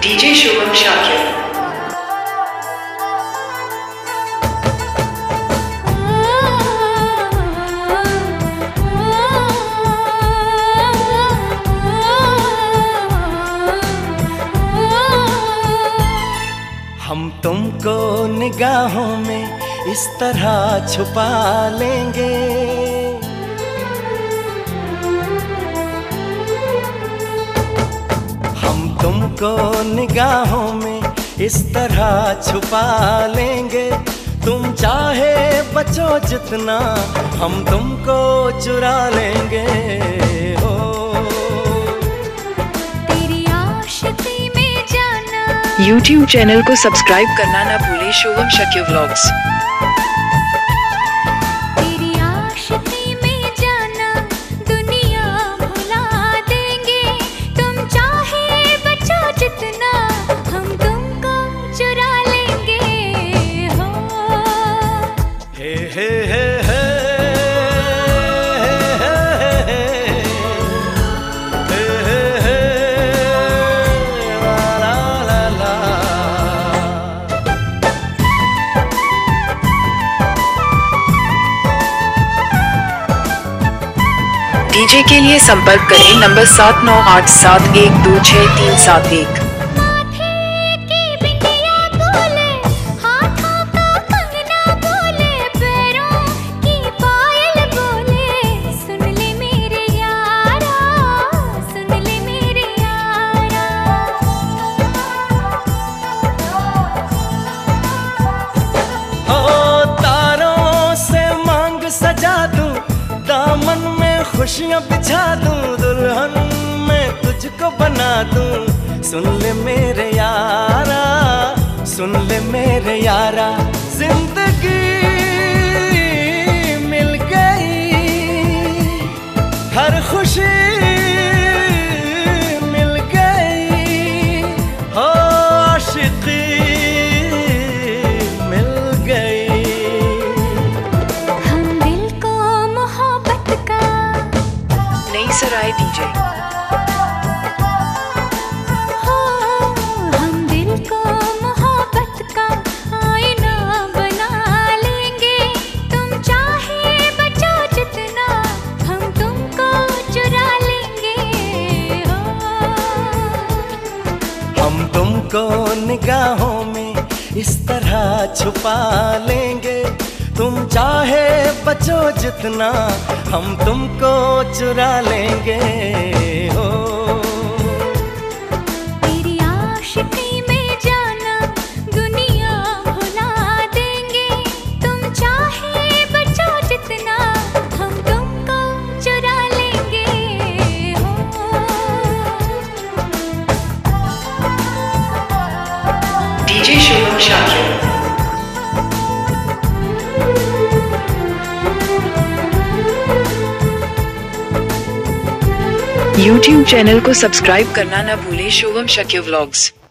DJ Shubham Shakir. हम तुमको निगाहों में इस तरह छुपा लेंगे, हम तुमको निगाहों में इस तरह छुपा लेंगे। तुम चाहे बचो जितना, हम तुमको चुरा लेंगे। हो तेरी आशिकी में जाना। YouTube चैनल को सब्सक्राइब करना ना भूलें, शुभम शाकिर व्लॉग्स। तेरी आशिकी में जाना दुनिया भुला देंगे। तुम चाहे बचो जितना, हम तुमको चुरा लेंगे। हो हे हे हे हे डीजे के लिए संपर्क करें नंबर 7987126371। माथे की बिंदिया बोले, हाथों का कंगना बोले, पैरों की पायल बोले। सुन ले मेरे यारा, सुन ले मेरे यारा। हो तारों से मांग सजा दूं, दामन में खुशियां बिछा दूं, दुल्हन मैं तुझको बना दूं। सुन ले मेरे यारा, सुन ले मेरे यारा। जिंदगी मिल गई, हर खुशी मिल गई। हो आशिकी मिल गई। हम दिल को मोहब्बत का नई सराय डीजे। हो, हम दिल को मोहब्बत का आईना बना लेंगे। तुम चाहे बचो जितना, हम तुमको चुरा लेंगे। हो हम तुमको निगाहों में इस तरह छुपा लेंगे। तुम चाहे बचो जितना, हम तुमको चुरा लेंगे। हो तेरी आशिकी में जाना दुनिया भुला देंगे। तुम चाहे बचो जितना, हम तुमको चुरा लेंगे। हो DJ Shubham Shakir. YouTube channel को सब्सक्राइब करना ना भूलें, शुभम शाकिर व्लॉग्स।